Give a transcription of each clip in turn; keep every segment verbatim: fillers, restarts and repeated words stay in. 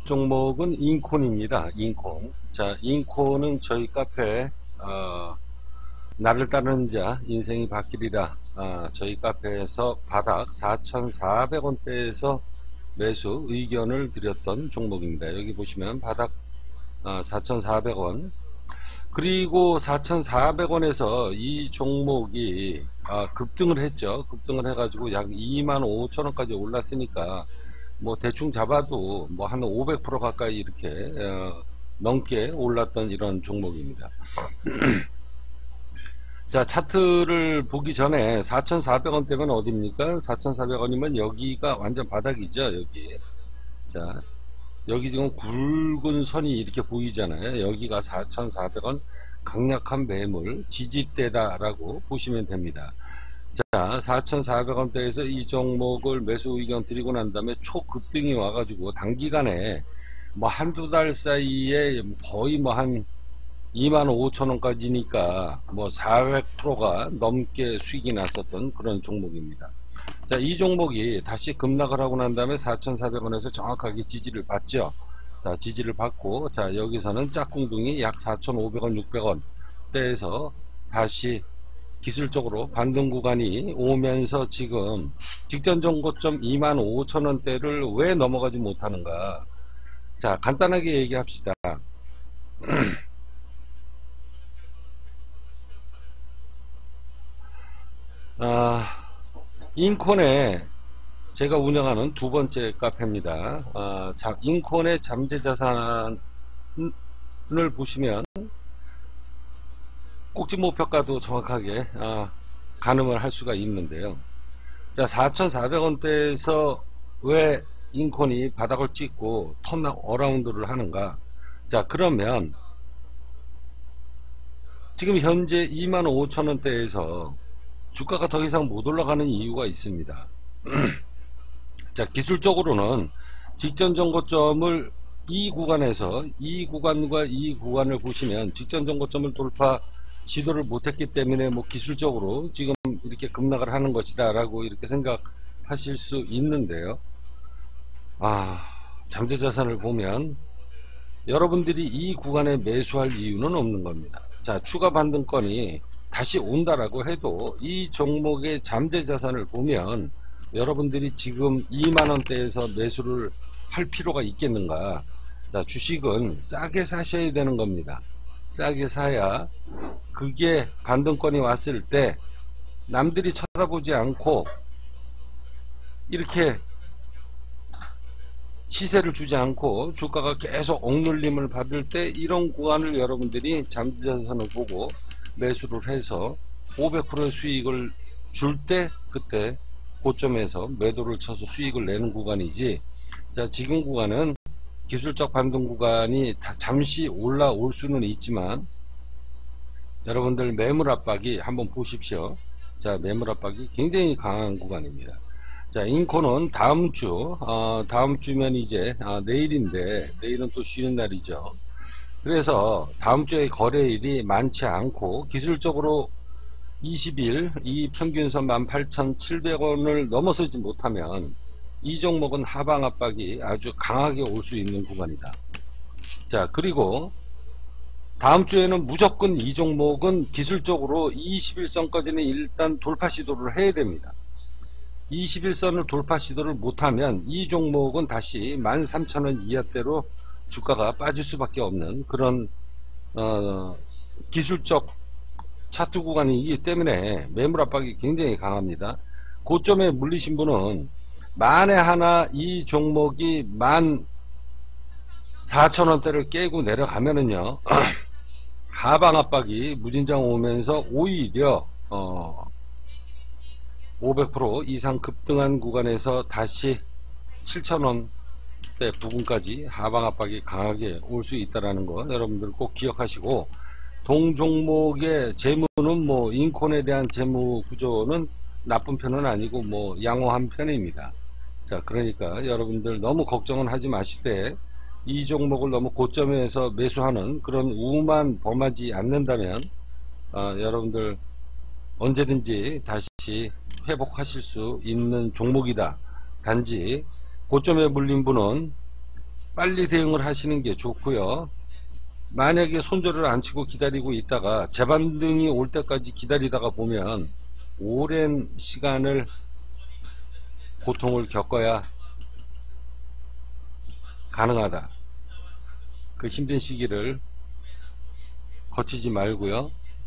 종목은 인콘입니다. 인콘. 자, 인콘은 저희 카페 어, 나를 따르는 자 인생이 바뀌리라. 어, 저희 카페에서 바닥 사천사백 원대에서 매수 의견을 드렸던 종목입니다. 여기 보시면 바닥 어, 사천사백 원, 그리고 사천사백 원에서 이 종목이 아, 급등을 했죠. 급등을 해가지고 약 이만 오천 원까지 올랐으니까 뭐 대충 잡아도 뭐 한 오백 퍼센트 가까이 이렇게 어, 넘게 올랐던 이런 종목입니다. 자, 차트를 보기 전에 사천사백 원대면 어딥니까? 사천사백 원이면 여기가 완전 바닥이죠. 여기. 자, 여기 지금 굵은 선이 이렇게 보이잖아요. 여기가 사천사백 원 강력한 매물 지지대다라고 보시면 됩니다. 자, 사천사백 원대에서 이 종목을 매수 의견 드리고 난 다음에 초급등이 와가지고 단기간에 뭐 한두 달 사이에 거의 뭐 한 이만 오천 원까지니까 뭐 사백 퍼센트가 넘게 수익이 났었던 그런 종목입니다. 자, 이 종목이 다시 급락을 하고 난 다음에 사천사백 원에서 정확하게 지지를 받죠. 자, 지지를 받고, 자, 여기서는 짝꿍둥이 약 사천오백 원, 육백 원대에서 다시 기술적으로 반등 구간이 오면서 지금 직전 정고점 이만 오천 원대를 왜 넘어가지 못하는가. 자, 간단하게 얘기합시다. 아, 인콘에 제가 운영하는 두 번째 카페입니다. 아, 자, 인콘의 잠재자산을 보시면 꼭지 목표가도 정확하게 아, 가늠을 할 수가 있는데요. 자, 사천사백 원대에서 왜 인콘이 바닥을 찍고 턴 어라운드를 하는가. 자, 그러면 지금 현재 이만 오천 원대에서 주가가 더 이상 못 올라가는 이유가 있습니다. 자, 기술적으로는 직전 정고점을 이 구간에서 이 구간과 이 구간을 보시면 직전 정고점을 돌파 시도를 못했기 때문에 뭐 기술적으로 지금 이렇게 급락을 하는 것이다 라고 이렇게 생각하실 수 있는데요. 아, 잠재자산을 보면 여러분들이 이 구간에 매수할 이유는 없는 겁니다. 자, 추가 반등권이 다시 온다라고 해도 이 종목의 잠재자산을 보면 여러분들이 지금 이만 원대에서 매수를 할 필요가 있겠는가. 자, 주식은 싸게 사셔야 되는 겁니다. 싸게 사야 그게 반등권이 왔을 때 남들이 쳐다보지 않고 이렇게 시세를 주지 않고 주가가 계속 억눌림을 받을 때 이런 구간을 여러분들이 잠재자산을 보고 매수를 해서 오백 퍼센트 수익을 줄 때 그때 고점에서 매도를 쳐서 수익을 내는 구간이지. 자, 지금 구간은 기술적 반등 구간이 다 잠시 올라올 수는 있지만 여러분들 매물 압박이 한번 보십시오. 자, 매물 압박이 굉장히 강한 구간입니다. 자, 인코는 다음 주 어, 다음 주면 이제 어, 내일인데 내일은 또 쉬는 날이죠. 그래서 다음 주에 거래일이 많지 않고 기술적으로 이십 일 이 평균선 만 팔천칠백 원을 넘어서지 못하면 이 종목은 하방 압박이 아주 강하게 올 수 있는 구간이다. 자, 그리고 다음 주에는 무조건 이 종목은 기술적으로 이십일 선까지는 일단 돌파 시도를 해야 됩니다. 이십일 선을 돌파 시도를 못하면 이 종목은 다시 만 삼천 원 이하대로 주가가 빠질 수밖에 없는 그런 어, 기술적 차트 구간이기 때문에 매물 압박이 굉장히 강합니다. 고점에 물리신 분은 만에 하나 이 종목이 만 사천 원대를 깨고 내려가면은요 하방 압박이 무진장 오면서 오히려 어, 오백 퍼센트 이상 급등한 구간에서 다시 칠천 원대 부근까지 하방 압박이 강하게 올 수 있다는 거 여러분들 꼭 기억하시고, 동종목의 재무는 뭐 인콘에 대한 재무 구조는 나쁜 편은 아니고 뭐 양호한 편입니다. 자, 그러니까 여러분들 너무 걱정은 하지 마시되 이 종목을 너무 고점에서 매수하는 그런 우만 범하지 않는다면 어, 여러분들 언제든지 다시 회복하실 수 있는 종목이다. 단지 고점에 물린 분은 빨리 대응을 하시는 게 좋고요. 만약에 손절을 안 치고 기다리고 있다가 재반등이 올 때까지 기다리다가 보면 오랜 시간을 고통을 겪어야 가능하다. 그 힘든 시기를 거치지 말고요.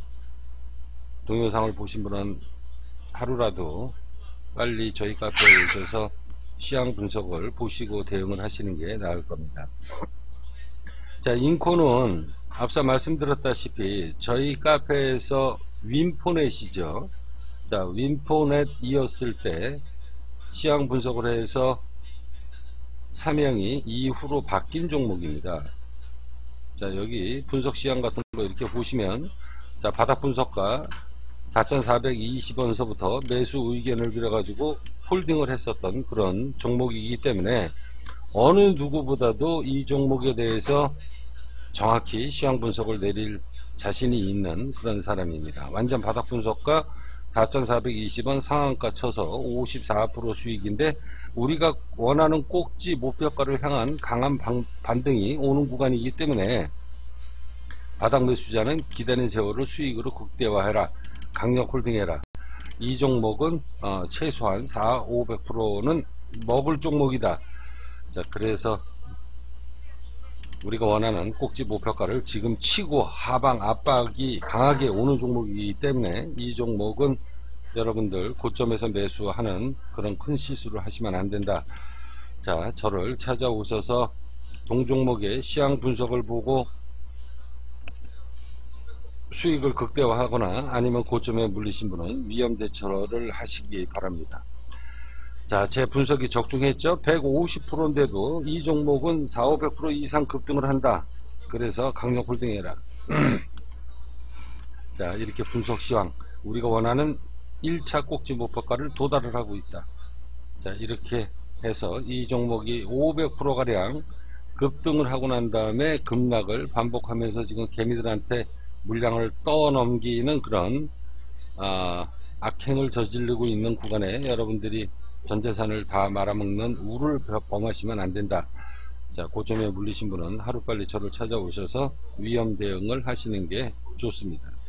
동영상을 보신 분은 하루라도 빨리 저희 카페에 오셔서 시황 분석을 보시고 대응을 하시는 게 나을 겁니다. 자, 인코는 앞서 말씀드렸다시피 저희 카페에서 윈포넷이죠. 자, 윈포넷이었을 때 시황 분석을 해서 사명이 이후로 바뀐 종목입니다. 자, 여기 분석 시황 같은 거 이렇게 보시면, 자, 바닥 분석가 사천사백이십 원서부터 매수 의견을 빌어가지고 홀딩을 했었던 그런 종목이기 때문에 어느 누구보다도 이 종목에 대해서 정확히 시황 분석을 내릴 자신이 있는 그런 사람입니다. 완전 바닥 분석가 사천사백이십 원 상한가 쳐서 오십사 퍼센트 수익인데, 우리가 원하는 꼭지 목표가를 향한 강한 방, 반등이 오는 구간이기 때문에 바닥 매수자는 기다린 세월을 수익으로 극대화해라, 강력 홀딩해라. 이 종목은 어, 최소한 사, 오백 퍼센트는 먹을 종목이다. 자, 그래서 우리가 원하는 꼭지 목표가를 지금 치고 하방 압박이 강하게 오는 종목이기 때문에 이 종목은 여러분들 고점에서 매수하는 그런 큰 실수를 하시면 안 된다. 자, 저를 찾아오셔서 동종목의 시황 분석을 보고 수익을 극대화하거나 아니면 고점에 물리신 분은 위험 대처를 하시기 바랍니다. 자, 제 분석이 적중했죠. 백오십 퍼센트인데도 이 종목은 사, 오백 퍼센트 이상 급등을 한다. 그래서 강력 홀딩해라. 자, 이렇게 분석 시황, 우리가 원하는 일 차 꼭지 목표가를 도달을 하고 있다. 자, 이렇게 해서 이 종목이 오백 퍼센트 가량 급등을 하고 난 다음에 급락을 반복하면서 지금 개미들한테 물량을 떠넘기는 그런 아, 악행을 저지르고 있는 구간에 여러분들이 전재산을 다 말아먹는 우를 범하시면 안 된다. 자, 고점에 물리신 분은 하루빨리 저를 찾아오셔서 위험 대응을 하시는 게 좋습니다.